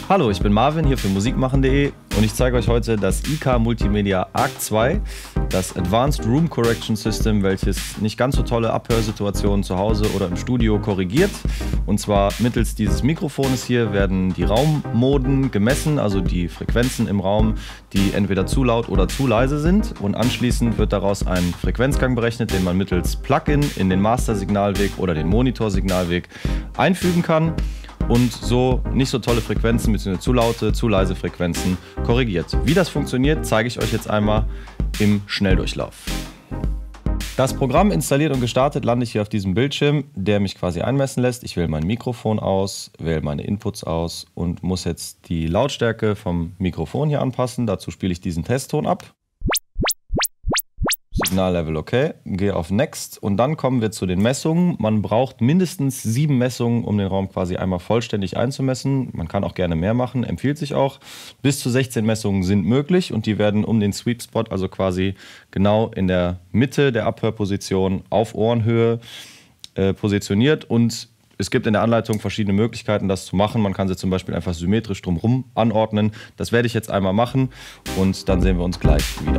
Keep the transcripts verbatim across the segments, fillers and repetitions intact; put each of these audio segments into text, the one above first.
Hallo, ich bin Marvin hier für musikmachen punkt de und ich zeige euch heute das I K Multimedia Arc zwei, das Advanced Room Correction System, welches nicht ganz so tolle Abhörsituationen zu Hause oder im Studio korrigiert. Und zwar mittels dieses Mikrofones hier werden die Raummoden gemessen, also die Frequenzen im Raum, die entweder zu laut oder zu leise sind. Und anschließend wird daraus ein Frequenzgang berechnet, den man mittels Plugin in den Master-Signalweg oder den Monitor-Signalweg einfügen kann und so nicht so tolle Frequenzen bzw. zu laute, zu leise Frequenzen korrigiert. Wie das funktioniert, zeige ich euch jetzt einmal im Schnelldurchlauf. Das Programm installiert und gestartet lande ich hier auf diesem Bildschirm, der mich quasi einmessen lässt. Ich wähle mein Mikrofon aus, wähle meine Inputs aus und muss jetzt die Lautstärke vom Mikrofon hier anpassen. Dazu spiele ich diesen Testton ab. Signallevel okay, gehe auf Next und dann kommen wir zu den Messungen. Man braucht mindestens sieben Messungen, um den Raum quasi einmal vollständig einzumessen. Man kann auch gerne mehr machen, empfiehlt sich auch. Bis zu sechzehn Messungen sind möglich und die werden um den Sweet Spot, also quasi genau in der Mitte der Abhörposition auf Ohrenhöhe äh, positioniert. Und es gibt in der Anleitung verschiedene Möglichkeiten, das zu machen. Man kann sie zum Beispiel einfach symmetrisch drumherum anordnen. Das werde ich jetzt einmal machen und dann sehen wir uns gleich wieder.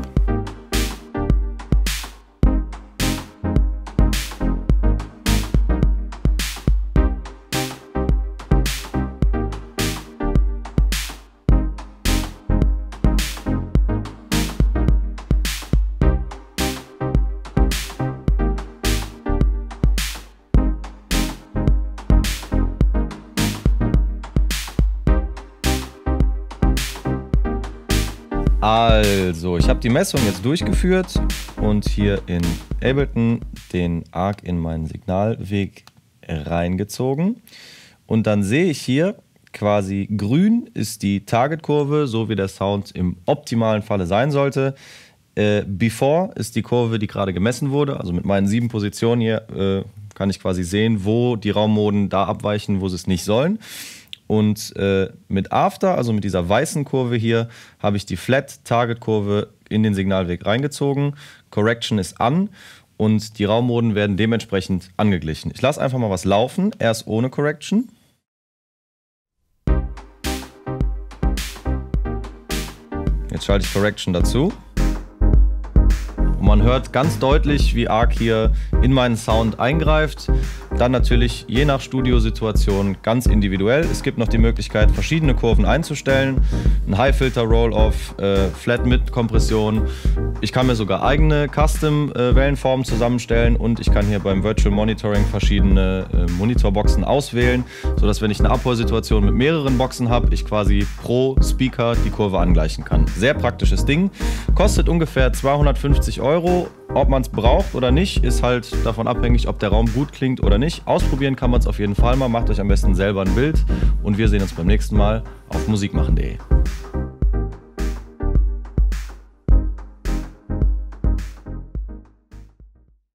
Also, ich habe die Messung jetzt durchgeführt und hier in Ableton den Arc in meinen Signalweg reingezogen. Und dann sehe ich hier quasi grün ist die Targetkurve, so wie der Sound im optimalen Falle sein sollte. Äh, Before ist die Kurve, die gerade gemessen wurde. Also mit meinen sieben Positionen hier äh, kann ich quasi sehen, wo die Raummoden da abweichen, wo sie es nicht sollen. Und äh, mit After, also mit dieser weißen Kurve hier, habe ich die Flat-Target-Kurve in den Signalweg reingezogen. Correction ist an und die Raummoden werden dementsprechend angeglichen. Ich lasse einfach mal was laufen, erst ohne Correction. Jetzt schalte ich Correction dazu. Und man hört ganz deutlich, wie Arc hier in meinen Sound eingreift. Dann natürlich je nach Studiosituation ganz individuell. Es gibt noch die Möglichkeit, verschiedene Kurven einzustellen. Ein High-Filter-Roll-Off, äh, Flat-Mid-Kompression. Ich kann mir sogar eigene Custom-Wellenformen zusammenstellen und ich kann hier beim Virtual Monitoring verschiedene äh, Monitorboxen auswählen, sodass, wenn ich eine Abhörsituation mit mehreren Boxen habe, ich quasi pro Speaker die Kurve angleichen kann. Sehr praktisches Ding. Kostet ungefähr zweihundertfünfzig Euro. Ob man es braucht oder nicht, ist halt davon abhängig, ob der Raum gut klingt oder nicht. Ausprobieren kann man es auf jeden Fall mal. Macht euch am besten selber ein Bild und wir sehen uns beim nächsten Mal auf musikmachen punkt de.